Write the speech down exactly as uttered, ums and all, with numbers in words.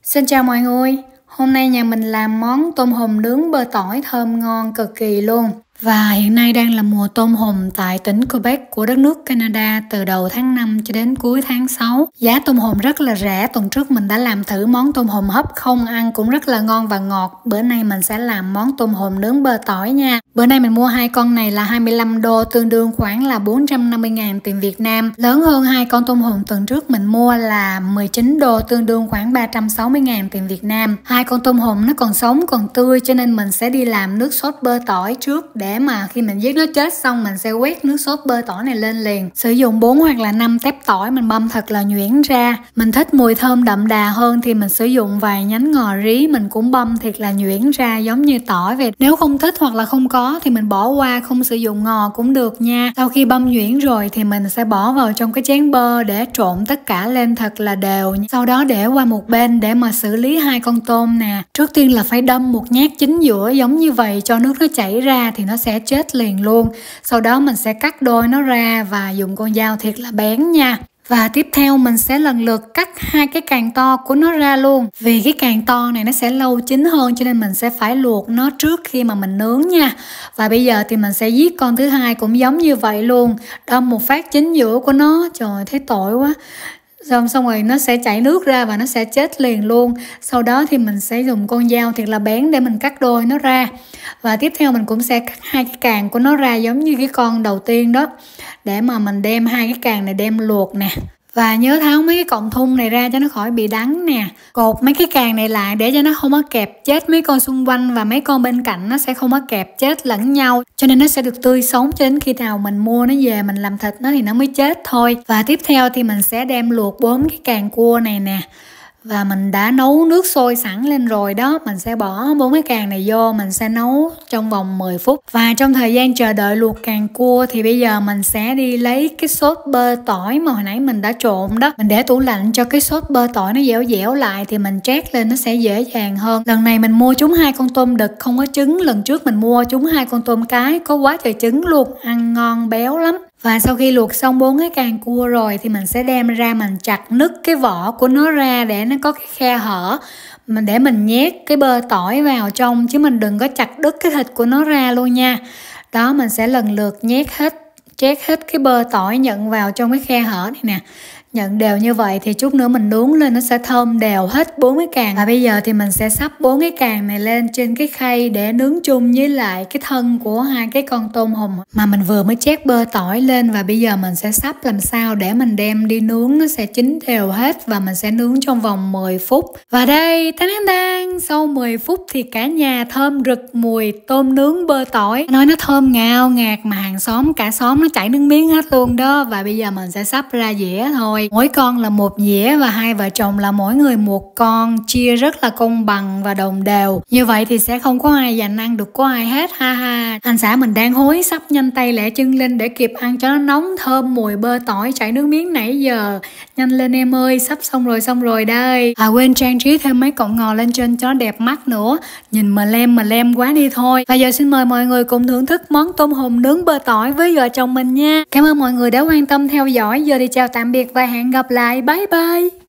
Xin chào mọi người, hôm nay nhà mình làm món tôm hùm nướng bơ tỏi thơm ngon cực kỳ luôn. Và hiện nay đang là mùa tôm hùm tại tỉnh Quebec của đất nước Canada từ đầu tháng năm cho đến cuối tháng sáu. Giá tôm hùm rất là rẻ, tuần trước mình đã làm thử món tôm hùm hấp không, ăn cũng rất là ngon và ngọt. Bữa nay mình sẽ làm món tôm hùm nướng bơ tỏi nha. Bữa nay mình mua hai con này là hai mươi lăm đô, tương đương khoảng là bốn trăm năm mươi ngàn tiền Việt Nam. Lớn hơn hai con tôm hùm tuần trước mình mua là mười chín đô, tương đương khoảng ba trăm sáu mươi ngàn tiền Việt Nam. Hai con tôm hùm nó còn sống còn tươi cho nên mình sẽ đi làm nước sốt bơ tỏi trước, để mà khi mình giết nó chết xong mình sẽ quét nước sốt bơ tỏi này lên liền. Sử dụng bốn hoặc là năm tép tỏi mình băm thật là nhuyễn ra. Mình thích mùi thơm đậm đà hơn thì mình sử dụng vài nhánh ngò rí mình cũng băm thiệt là nhuyễn ra giống như tỏi vậy. Nếu không thích hoặc là không có thì mình bỏ qua, không sử dụng ngò cũng được nha. Sau khi băm nhuyễn rồi thì mình sẽ bỏ vào trong cái chén bơ để trộn tất cả lên thật là đều. Sau đó để qua một bên để mà xử lý hai con tôm nè. Trước tiên là phải đâm một nhát chính giữa giống như vậy cho nước nó chảy ra thì nó sẽ chết liền luôn. Sau đó mình sẽ cắt đôi nó ra và dùng con dao thiệt là bén nha. Và tiếp theo mình sẽ lần lượt cắt hai cái càng to của nó ra luôn. Vì cái càng to này nó sẽ lâu chín hơn cho nên mình sẽ phải luộc nó trước khi mà mình nướng nha. Và bây giờ thì mình sẽ giết con thứ hai cũng giống như vậy luôn. Đâm một phát chính giữa của nó. Trời, thấy tội quá. Xong, xong rồi nó sẽ chảy nước ra và nó sẽ chết liền luôn. Sau đó thì mình sẽ dùng con dao thiệt là bén để mình cắt đôi nó ra. Và tiếp theo mình cũng sẽ cắt hai cái càng của nó ra giống như cái con đầu tiên đó, để mà mình đem hai cái càng này đem luộc nè. Và nhớ tháo mấy cái cọng thun này ra cho nó khỏi bị đắng nè. Cột mấy cái càng này lại để cho nó không có kẹp chết mấy con xung quanh, và mấy con bên cạnh nó sẽ không có kẹp chết lẫn nhau. Cho nên nó sẽ được tươi sống cho đến khi nào mình mua nó về mình làm thịt nó thì nó mới chết thôi. Và tiếp theo thì mình sẽ đem luộc bốn cái càng cua này nè. Và mình đã nấu nước sôi sẵn lên rồi đó. Mình sẽ bỏ bốn cái càng này vô. Mình sẽ nấu trong vòng mười phút. Và trong thời gian chờ đợi luộc càng cua thì bây giờ mình sẽ đi lấy cái sốt bơ tỏi mà hồi nãy mình đã trộn đó. Mình để tủ lạnh cho cái sốt bơ tỏi nó dẻo dẻo lại thì mình trét lên nó sẽ dễ dàng hơn. Lần này mình mua chúng hai con tôm đực không có trứng. Lần trước mình mua chúng hai con tôm cái có quá trời trứng luôn. Ăn ngon béo lắm. Và sau khi luộc xong bốn cái càng cua rồi thì mình sẽ đem ra mình chặt nứt cái vỏ của nó ra để nó có cái khe hở. Mình để mình nhét cái bơ tỏi vào trong, chứ mình đừng có chặt đứt cái thịt của nó ra luôn nha. Đó, mình sẽ lần lượt nhét hết, chét hết cái bơ tỏi nhận vào trong cái khe hở này nè. Nhận đều như vậy thì chút nữa mình nướng lên nó sẽ thơm đều hết bốn cái càng. Và bây giờ thì mình sẽ sắp bốn cái càng này lên trên cái khay để nướng chung với lại cái thân của hai cái con tôm hùm mà mình vừa mới chét bơ tỏi lên. Và bây giờ mình sẽ sắp làm sao để mình đem đi nướng nó sẽ chín đều hết, và mình sẽ nướng trong vòng mười phút. Và đây, tán tán, sau mười phút thì cả nhà thơm rực mùi tôm nướng bơ tỏi. Nói nó thơm ngào ngạt mà hàng xóm cả xóm nó chảy nước miếng hết luôn đó. Và bây giờ mình sẽ sắp ra dĩa thôi. Mỗi con là một dĩa và hai vợ chồng là mỗi người một con, chia rất là công bằng và đồng đều. Như vậy thì sẽ không có ai giành ăn được có ai hết, ha ha. Anh xã mình đang hối sắp nhanh tay lẹ chân lên để kịp ăn cho nó nóng thơm mùi bơ tỏi chảy nước miếng nãy giờ. Nhanh lên em ơi, sắp xong rồi xong rồi đây. À quên trang trí thêm mấy cọng ngò lên trên cho nó đẹp mắt nữa. Nhìn mà lem mà lem quá đi thôi. Và giờ xin mời mọi người cùng thưởng thức món tôm hùm nướng bơ tỏi với vợ chồng mình nha. Cảm ơn mọi người đã quan tâm theo dõi. Giờ thì chào tạm biệt và hẹn gặp lại. Bye bye.